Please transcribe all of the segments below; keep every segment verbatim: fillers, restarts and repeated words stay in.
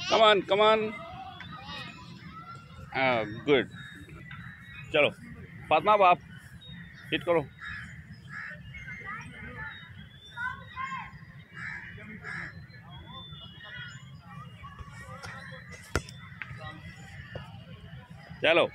Come on come on. Good. चलो फातिमा अब आप हिट करो। चलो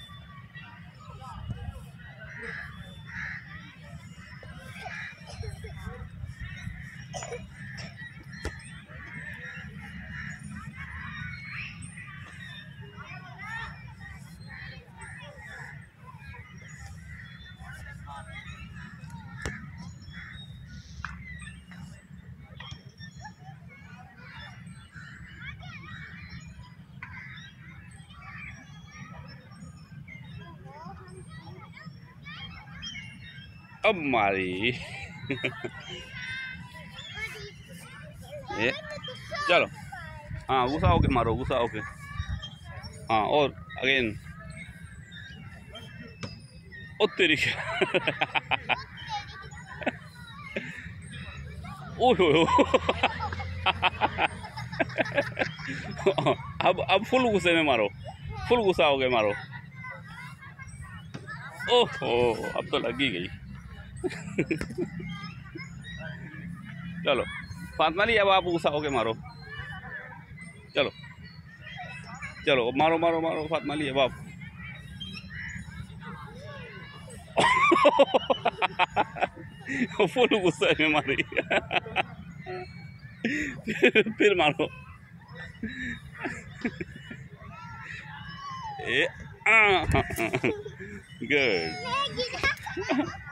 अब मारी। ये चलो हाँ गुस्सा होके मारो, गुस्सा होके। हाँ और अगेन। ओ तेरी। ओह अब अब फुल गुस्से में मारो, फुल गुस्सा हो गए मारो। ओहो अब तो लग ही गई। चलो फातिमा ली अब आप गुस्सा हो गए मारो। चलो चलो मारो मारो मारो फातिमा ली अब आप। फुल गुस्से में मारी। फिर, फिर मारो। ए, गुड।